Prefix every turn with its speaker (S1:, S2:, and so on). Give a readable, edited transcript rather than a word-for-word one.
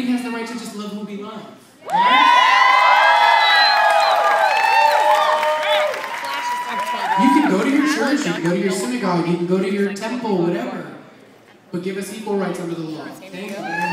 S1: everybody has the right to just love who we love. You can go to your church, you can go to your synagogue, you can go to your temple, whatever. But give us equal rights under the law. Thank you.